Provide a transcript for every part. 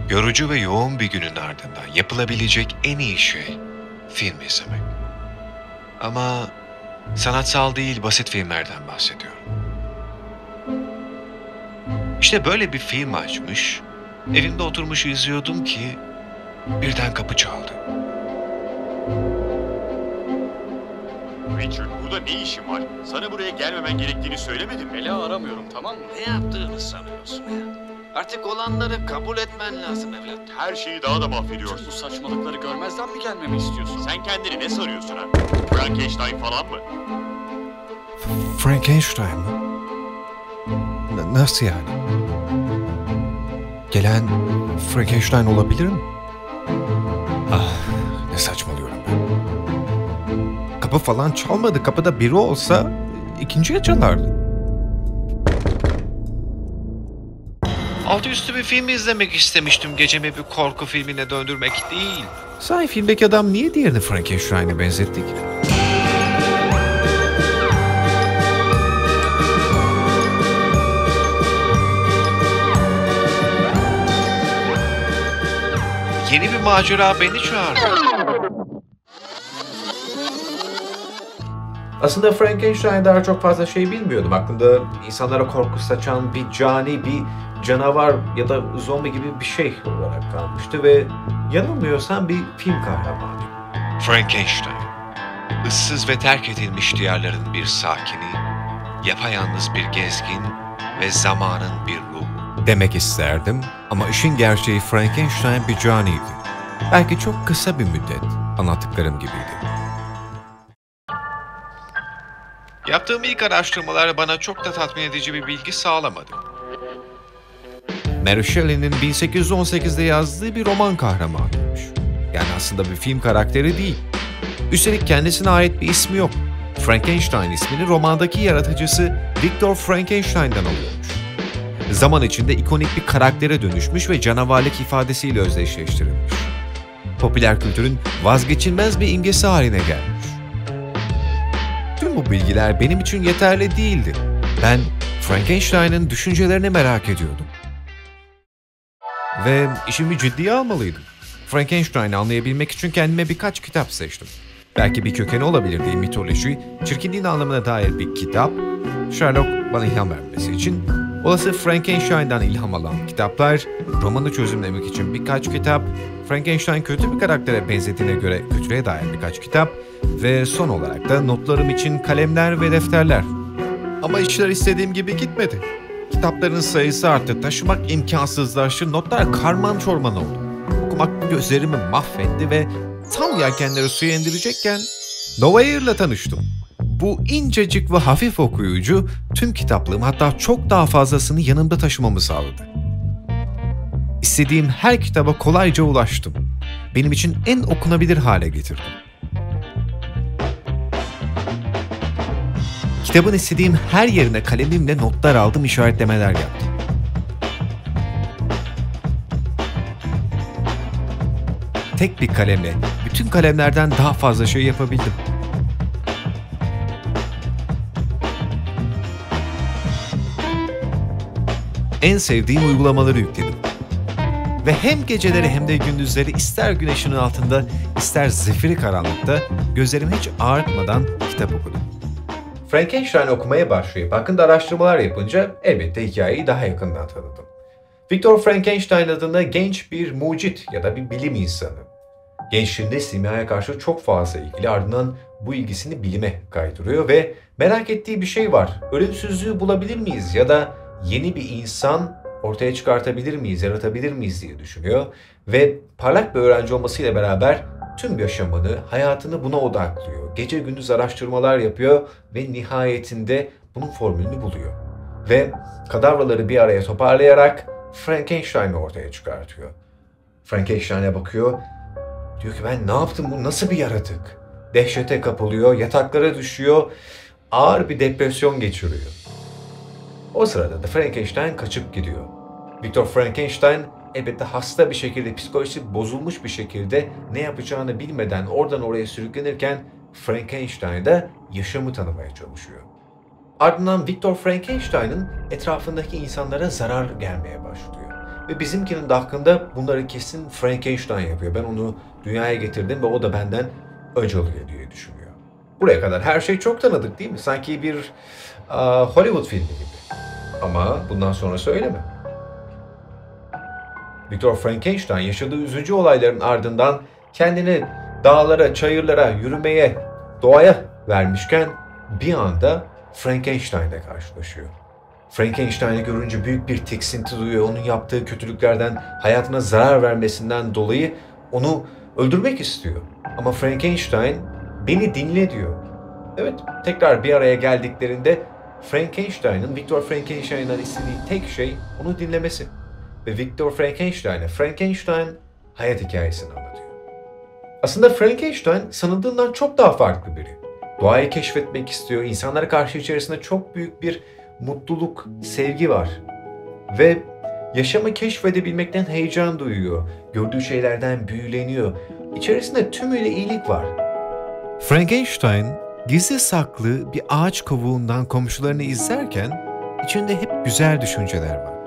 Yorucu ve yoğun bir günün ardından yapılabilecek en iyi şey film izlemek. Ama sanatsal değil, basit filmlerden bahsediyorum. İşte böyle bir film açmış, evimde oturmuş izliyordum ki birden kapı çaldı. Richard, burada ne işin var? Sana buraya gelmemen gerektiğini söylemedim mi? Bela aramıyorum, tamam mı? Ne yaptığını sanıyorsun ya? Artık olanları kabul etmen lazım evlat. Her şeyi daha da Tüm mahvediyorsun. bu saçmalıkları görmezden mi gelmemi istiyorsun? Sen kendini ne sanıyorsun ha? Frankenstein falan mı? Frankenstein mı? Nasıl yani? Gelen Frankenstein olabilir mi? Ah, ne saçmalıyorum ben. Kapı falan çalmadı. Kapıda biri olsa ikinciye çalardı. Altı üstü bir film izlemek istemiştim. Gecemi bir korku filmine döndürmek değil. Sahi filmdeki adam niye diğerini Frankenstein'e benzetti ki? Yeni bir macera beni çağırdı. Aslında Frankenstein daha çok fazla şey bilmiyordum. Aklımda insanlara korku saçan bir cani, bir canavar ya da zombi gibi bir şey olarak kalmıştı ve yanılmıyorsam bir film kahramanı. Frankenstein, ıssız ve terk edilmiş diyarların bir sakini, yapayalnız bir gezgin ve zamanın bir ruhu. Demek isterdim ama işin gerçeği Frankenstein bir caniydi. Belki çok kısa bir müddet anlattıklarım gibiydi. Yaptığım ilk araştırmalar bana çok da tatmin edici bir bilgi sağlamadı. Mary Shelley'nin 1818'de yazdığı bir roman kahramanıymış. Yani aslında bir film karakteri değil. Üstelik kendisine ait bir ismi yok. Frankenstein ismini romandaki yaratıcısı Victor Frankenstein'dan alıyormuş. Zaman içinde ikonik bir karaktere dönüşmüş ve canavarlık ifadesiyle özdeşleştirilmiş. Popüler kültürün vazgeçilmez bir imgesi haline gelmiş. Tüm bu bilgiler benim için yeterli değildi. Ben Frankenstein'ın düşüncelerini merak ediyordum. Ve işimi ciddiye almalıydım. Frankenstein'i anlayabilmek için kendime birkaç kitap seçtim. Belki bir kökeni olabilir mitoloji, çirkinliğin anlamına dair bir kitap, Sherlock bana ilham vermesi için, olası Frankenstein'dan ilham alan kitaplar, romanı çözümlemek için birkaç kitap, Frankenstein kötü bir karaktere benzediğine göre kötülüğe dair birkaç kitap ve son olarak da notlarım için kalemler ve defterler. Ama işler istediğim gibi gitmedi. Kitapların sayısı arttı, taşımak imkansızlaştı, notlar karman çorman oldu. Okumak gözlerimi mahvetti ve tam yelkenleri suya indirecekken Novair'la tanıştım. Bu incecik ve hafif okuyucu tüm kitaplığım, hatta çok daha fazlasını yanımda taşımamı sağladı. İstediğim her kitaba kolayca ulaştım. Benim için en okunabilir hale getirdim. Kitabın istediğim her yerine kalemimle notlar aldım, işaretlemeler yaptım. Tek bir kalemle bütün kalemlerden daha fazla şey yapabildim. En sevdiğim uygulamaları yükledim. Ve hem geceleri hem de gündüzleri ister güneşin altında ister zifiri karanlıkta gözlerimi hiç ağartmadan kitap okudum. Frankenstein okumaya başlayıp hakkında araştırmalar yapınca elbette hikayeyi daha yakından tanıdım. Victor Frankenstein adında genç bir mucit ya da bir bilim insanı. Gençliğinde simyaya karşı çok fazla ilgili, ardından bu ilgisini bilime kaydırıyor ve merak ettiği bir şey var. Ölümsüzlüğü bulabilir miyiz ya da yeni bir insan ortaya çıkartabilir miyiz, yaratabilir miyiz diye düşünüyor. Ve parlak bir öğrenci olmasıyla beraber tüm yaşamını, hayatını buna odaklıyor. Gece gündüz araştırmalar yapıyor ve nihayetinde bunun formülünü buluyor. Ve kadavraları bir araya toparlayarak Frankenstein'i ortaya çıkartıyor. Frankenstein'e bakıyor, diyor ki ben ne yaptım, bu nasıl bir yaratık? Dehşete kapılıyor, yataklara düşüyor, ağır bir depresyon geçiriyor. O sırada da Frankenstein kaçıp gidiyor. Victor Frankenstein elbette hasta bir şekilde, psikolojisi bozulmuş bir şekilde ne yapacağını bilmeden oradan oraya sürüklenirken Frankenstein de yaşamı tanımaya çalışıyor. Ardından Victor Frankenstein'ın etrafındaki insanlara zarar gelmeye başlıyor. Ve bizimkinin de hakkında bunları kesin Frankenstein yapıyor. Ben onu dünyaya getirdim ve o da benden önce oluyor diye düşünüyor. Buraya kadar her şey çok tanıdık değil mi? Sanki bir Hollywood filmi gibi. Ama bundan sonrası öyle mi? Victor Frankenstein yaşadığı üzücü olayların ardından kendini dağlara, çayırlara, yürümeye, doğaya vermişken bir anda Frankenstein'le karşılaşıyor. Frankenstein'i görünce büyük bir tiksinti duyuyor. Onun yaptığı kötülüklerden, hayatına zarar vermesinden dolayı onu öldürmek istiyor. Ama Frankenstein beni dinle diyor. Evet, tekrar bir araya geldiklerinde Victor Frankenstein'dan istediği tek şey onu dinlemesi. Ve Victor Frankenstein hayat hikayesini anlatıyor. Aslında Frankenstein sanıldığından çok daha farklı biri. Doğayı keşfetmek istiyor. İnsanlara karşı içerisinde çok büyük bir mutluluk, sevgi var. Ve yaşamı keşfedebilmekten heyecan duyuyor. Gördüğü şeylerden büyüleniyor. İçerisinde tümüyle iyilik var. Frankenstein gizli saklı bir ağaç kovuğundan komşularını izlerken içinde hep güzel düşünceler var.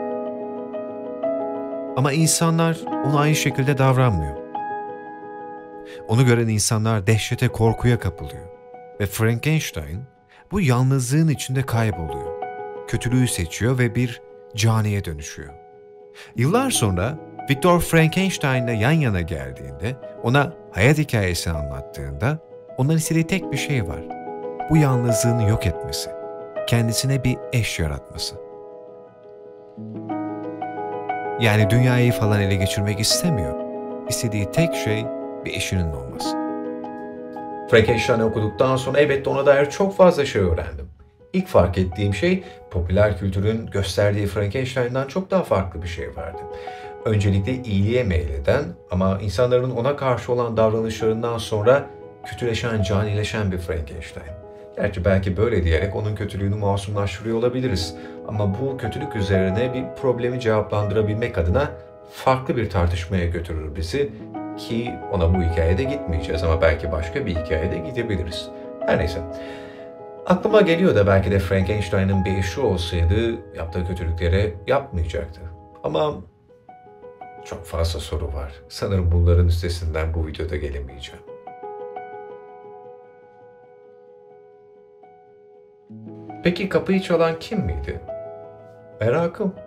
Ama insanlar ona aynı şekilde davranmıyor. Onu gören insanlar dehşete, korkuya kapılıyor. Ve Frankenstein bu yalnızlığın içinde kayboluyor. Kötülüğü seçiyor ve bir caniye dönüşüyor. Yıllar sonra Victor Frankenstein'la yan yana geldiğinde, ona hayat hikayesini anlattığında ondan istediği tek bir şey var. Bu yalnızlığını yok etmesi. Kendisine bir eş yaratması. Yani dünyayı falan ele geçirmek istemiyor. İstediği tek şey bir eşinin olması. Frankenstein'i okuduktan sonra elbette ona dair çok fazla şey öğrendim. İlk fark ettiğim şey popüler kültürün gösterdiği Frankenstein'dan çok daha farklı bir şey vardı. Öncelikle iyiliğe meyleden ama insanların ona karşı olan davranışlarından sonra kötüleşen, canileşen bir Frankenstein. Gerçi belki böyle diyerek onun kötülüğünü masumlaştırıyor olabiliriz. Ama bu kötülük üzerine bir problemi cevaplandırabilmek adına farklı bir tartışmaya götürür bizi. Ki ona bu hikayede gitmeyeceğiz ama belki başka bir hikayede gidebiliriz. Her neyse. Aklıma geliyor da belki de Frankenstein'ın bir eşi olsaydı yaptığı kötülükleri yapmayacaktı. Ama çok fazla soru var. Sanırım bunların üstesinden bu videoda gelemeyeceğim. Peki kapıyı çalan kim miydi? Merakım.